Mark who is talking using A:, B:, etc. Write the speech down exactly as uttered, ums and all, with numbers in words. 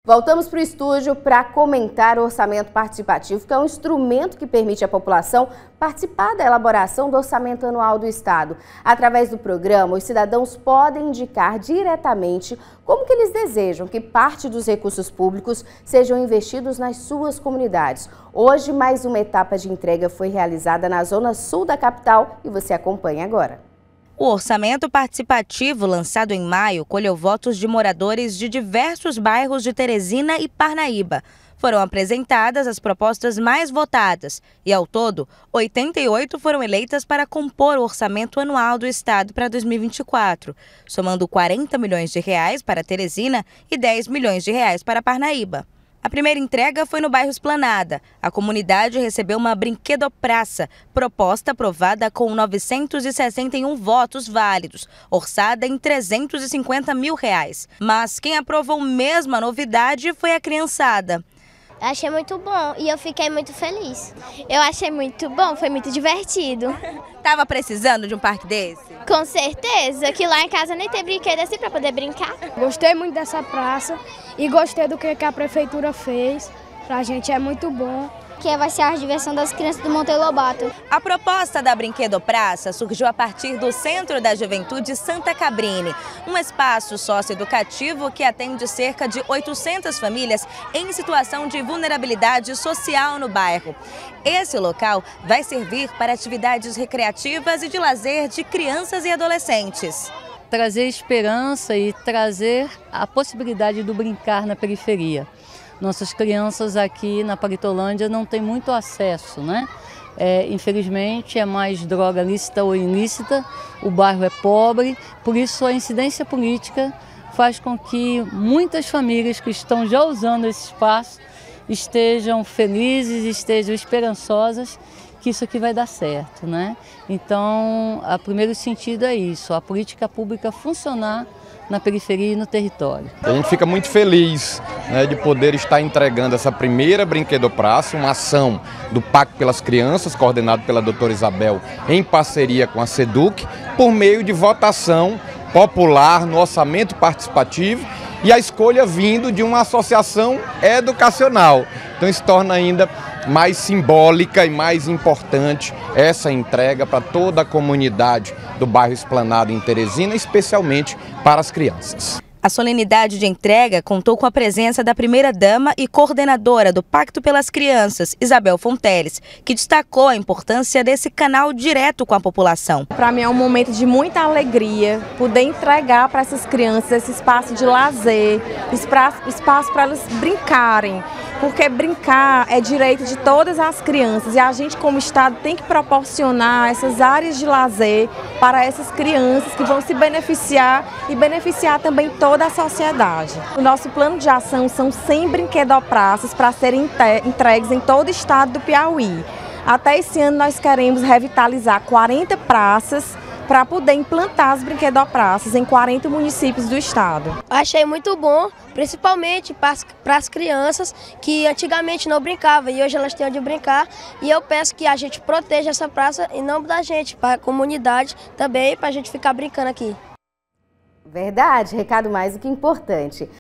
A: Voltamos para o estúdio para comentar o orçamento participativo, que é um instrumento que permite à população participar da elaboração do orçamento anual do Estado. Através do programa, os cidadãos podem indicar diretamente como que eles desejam que parte dos recursos públicos sejam investidos nas suas comunidades. Hoje, mais uma etapa de entrega foi realizada na zona sul da capital e você acompanha agora.
B: O orçamento participativo, lançado em maio, colheu votos de moradores de diversos bairros de Teresina e Parnaíba. Foram apresentadas as propostas mais votadas e, ao todo, oitenta e oito foram eleitas para compor o orçamento anual do Estado para dois mil e vinte e quatro, somando quarenta milhões de reais para Teresina e dez milhões de reais para Parnaíba. A primeira entrega foi no bairro Esplanada. A comunidade recebeu uma brinquedopraça, proposta aprovada com novecentos e sessenta e um votos válidos, orçada em trezentos e cinquenta mil reais. Mas quem aprovou mesmo a novidade foi a criançada.
C: Achei muito bom e eu fiquei muito feliz. Eu achei muito bom, foi muito divertido.
B: Tava precisando de um parque desse?
C: Com certeza, que lá em casa nem tem brinquedo assim para poder brincar.
D: Gostei muito dessa praça e gostei do que a prefeitura fez. Pra gente é muito bom.
C: Que vai ser a diversão das crianças do Monteiro Lobato.
B: A proposta da Brinquedopraça surgiu a partir do Centro da Juventude Santa Cabrini, um espaço socioeducativo que atende cerca de oitocentas famílias em situação de vulnerabilidade social no bairro. Esse local vai servir para atividades recreativas e de lazer de crianças e adolescentes.
E: Trazer esperança e trazer a possibilidade do brincar na periferia. Nossas crianças aqui na Paritolândia não têm muito acesso, né? É, infelizmente é mais droga lícita ou ilícita, o bairro é pobre, por isso a incidência política faz com que muitas famílias que estão já usando esse espaço estejam felizes, estejam esperançosas que isso aqui vai dar certo, né? Então, o primeiro sentido é isso, a política pública funcionar na periferia e no território.
F: A gente fica muito feliz, né, de poder estar entregando essa primeira Brinquedopraça, uma ação do Pacto pelas Crianças, coordenado pela doutora Isabel, em parceria com a SEDUC, por meio de votação popular no orçamento participativo e a escolha vindo de uma associação educacional. Então isso torna ainda mais simbólica e mais importante essa entrega para toda a comunidade do bairro Esplanada em Teresina, especialmente para as crianças.
B: A solenidade de entrega contou com a presença da primeira-dama e coordenadora do Pacto pelas Crianças, Isabel Fonteles, que destacou a importância desse canal direto com a população.
G: Para mim é um momento de muita alegria poder entregar para essas crianças esse espaço de lazer, espaço para elas brincarem, porque brincar é direito de todas as crianças e a gente como Estado tem que proporcionar essas áreas de lazer para essas crianças que vão se beneficiar e beneficiar também toda toda a sociedade. O nosso plano de ação são cem brinquedopraças para serem entregues em todo o estado do Piauí. Até esse ano nós queremos revitalizar quarenta praças para poder implantar as brinquedopraças em quarenta municípios do estado.
H: Achei muito bom, principalmente para as crianças que antigamente não brincavam e hoje elas têm onde brincar. E eu peço que a gente proteja essa praça em nome da gente, para a comunidade também, para a gente ficar brincando aqui.
A: Verdade, recado mais do que importante.